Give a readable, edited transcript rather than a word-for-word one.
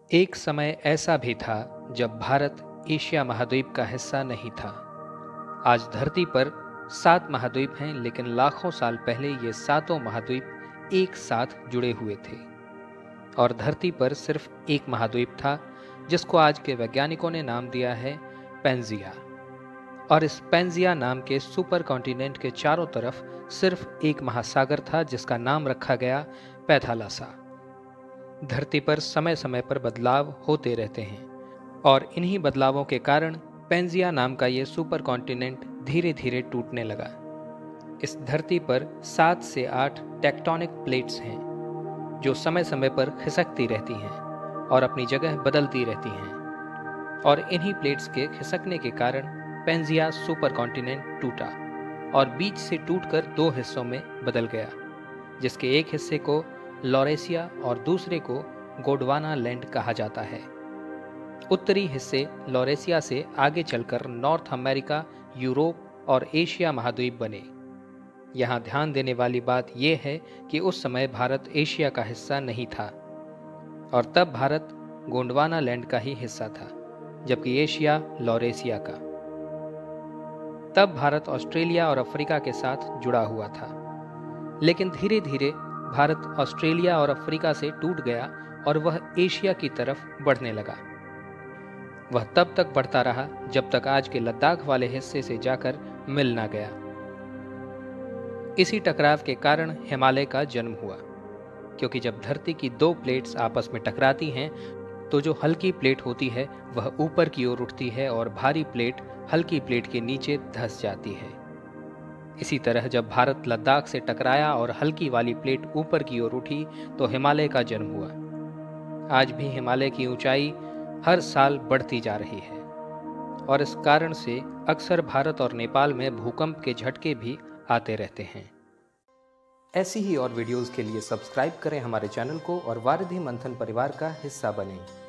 एक समय ऐसा भी था जब भारत एशिया महाद्वीप का हिस्सा नहीं था। आज धरती पर 7 महाद्वीप हैं, लेकिन लाखों साल पहले ये सातों महाद्वीप एक साथ जुड़े हुए थे। और धरती पर सिर्फ एक महाद्वीप था जिसको आज के वैज्ञानिकों ने नाम दिया है पेंजिया। और इस पेंजिया नाम के सुपर कॉन्टिनेंट के चारों तरफ सिर्फ एक महासागर था जिसका नाम रखा गया पैथालासा। धरती पर समय समय पर बदलाव होते रहते हैं और इन्हीं बदलावों के कारण पेंजिया नाम का ये सुपर कॉन्टिनेंट धीरे धीरे टूटने लगा। इस धरती पर 7 से 8 टेक्टोनिक प्लेट्स हैं जो समय समय पर खिसकती रहती हैं और अपनी जगह बदलती रहती हैं। और इन्हीं प्लेट्स के खिसकने के कारण पेंजिया सुपर कॉन्टिनेंट टूटा और बीच से टूटकर 2 हिस्सों में बदल गया, जिसके एक हिस्से को लॉरेसिया और दूसरे को गोंडवाना लैंड कहा जाता है। उत्तरी हिस्से लॉरेसिया से आगे चलकर नॉर्थ अमेरिका, यूरोप और एशिया महाद्वीप बने। यहाँ ध्यान देने वाली बात यह है कि उस समय भारत एशिया का हिस्सा नहीं था और तब भारत गोंडवाना लैंड का ही हिस्सा था, जबकि एशिया लॉरेसिया का। तब भारत ऑस्ट्रेलिया और अफ्रीका के साथ जुड़ा हुआ था, लेकिन धीरे धीरे भारत ऑस्ट्रेलिया और अफ्रीका से टूट गया और वह एशिया की तरफ बढ़ने लगा। वह तब तक बढ़ता रहा जब तक आज के लद्दाख वाले हिस्से से जाकर मिल ना गया। इसी टकराव के कारण हिमालय का जन्म हुआ, क्योंकि जब धरती की 2 प्लेट्स आपस में टकराती हैं तो जो हल्की प्लेट होती है वह ऊपर की ओर उठती है और भारी प्लेट हल्की प्लेट के नीचे धंस जाती है। इसी तरह जब भारत लद्दाख से टकराया और हल्की वाली प्लेट ऊपर की ओर उठी तो हिमालय का जन्म हुआ। आज भी हिमालय की ऊंचाई हर साल बढ़ती जा रही है और इस कारण से अक्सर भारत और नेपाल में भूकंप के झटके भी आते रहते हैं। ऐसी ही और वीडियोस के लिए सब्सक्राइब करें हमारे चैनल को और वारिधि मंथन परिवार का हिस्सा बनें।